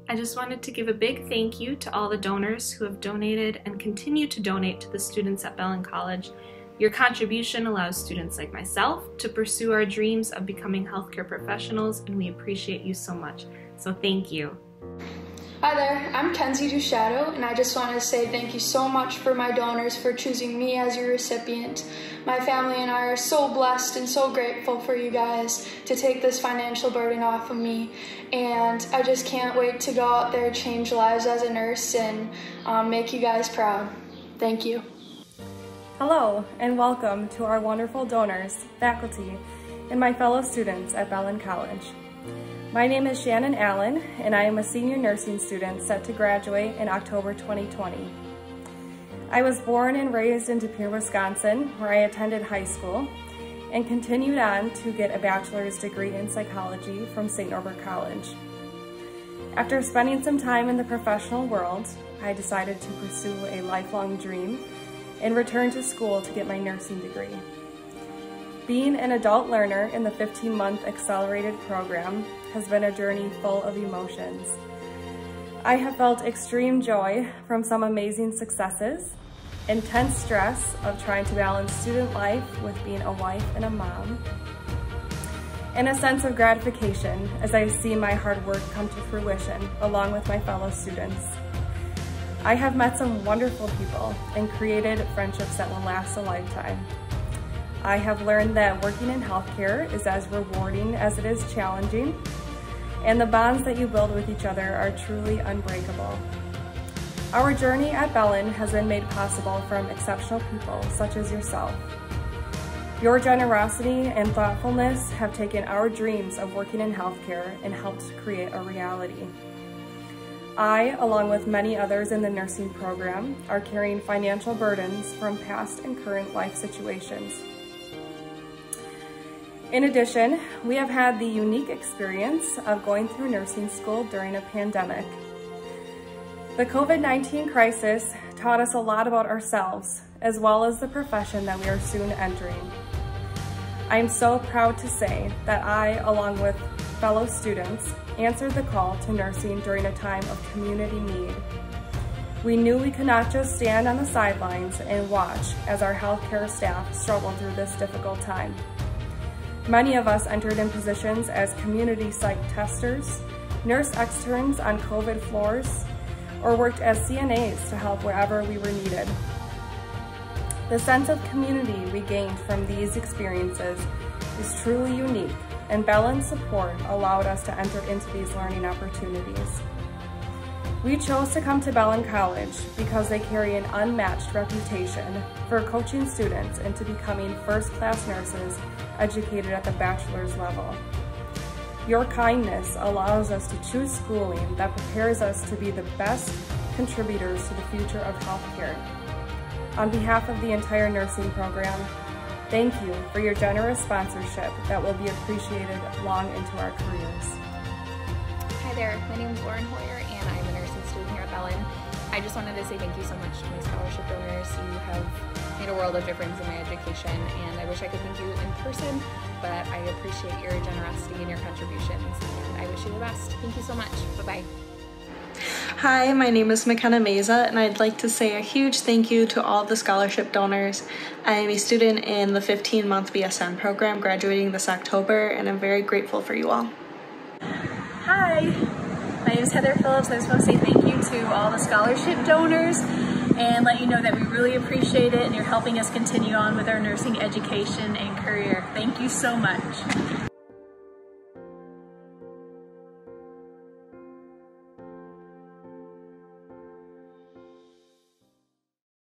I just wanted to give a big thank you to all the donors who have donated and continue to donate to the students at Bellin College. Your contribution allows students like myself to pursue our dreams of becoming healthcare professionals, and we appreciate you so much. So thank you. Hi there, I'm Kenzie Duchateau, and I just want to say thank you so much for my donors for choosing me as your recipient. My family and I are so blessed and so grateful for you guys to take this financial burden off of me, and I just can't wait to go out there, change lives as a nurse, and make you guys proud. Thank you. Hello, and welcome to our wonderful donors, faculty, and my fellow students at Bellin College. My name is Shannon Allen, and I am a senior nursing student set to graduate in October 2020. I was born and raised in De Pere, Wisconsin, where I attended high school, and continued on to get a bachelor's degree in psychology from St. Norbert College. After spending some time in the professional world, I decided to pursue a lifelong dream and return to school to get my nursing degree. Being an adult learner in the 15-month accelerated program has been a journey full of emotions. I have felt extreme joy from some amazing successes, intense stress of trying to balance student life with being a wife and a mom, and a sense of gratification as I see my hard work come to fruition along with my fellow students. I have met some wonderful people and created friendships that will last a lifetime. I have learned that working in healthcare is as rewarding as it is challenging, and the bonds that you build with each other are truly unbreakable. Our journey at Bellin has been made possible from exceptional people such as yourself. Your generosity and thoughtfulness have taken our dreams of working in healthcare and helped create a reality. I, along with many others in the nursing program, are carrying financial burdens from past and current life situations. In addition, we have had the unique experience of going through nursing school during a pandemic. The COVID-19 crisis taught us a lot about ourselves, as well as the profession that we are soon entering. I am so proud to say that I, along with fellow students, answered the call to nursing during a time of community need. We knew we could not just stand on the sidelines and watch as our healthcare staff struggled through this difficult time. Many of us entered in positions as community site testers, nurse externs on COVID floors, or worked as CNAs to help wherever we were needed. The sense of community we gained from these experiences is truly unique, and Bellin's support allowed us to enter into these learning opportunities. We chose to come to Bellin College because they carry an unmatched reputation for coaching students into becoming first-class nurses educated at the bachelor's level. Your kindness allows us to choose schooling that prepares us to be the best contributors to the future of healthcare. On behalf of the entire nursing program, thank you for your generous sponsorship that will be appreciated long into our careers. Hi there, my name is Lauren Hoyer and I'm a nursing student here at Bellin. I just wanted to say thank you so much to my scholarship donors. You have made a world of difference in my education, and I wish I could thank you in person, but I appreciate your generosity and your contributions, and I wish you the best. Thank you so much. Bye-bye. Hi, my name is McKenna Meza, and I'd like to say a huge thank you to all the scholarship donors. I am a student in the 15-month BSN program graduating this October, and I'm very grateful for you all. Hi, my name is Heather Phillips. I just want to say thank you to all the scholarship donors and let you know that we really appreciate it, and you're helping us continue on with our nursing education and career. Thank you so much.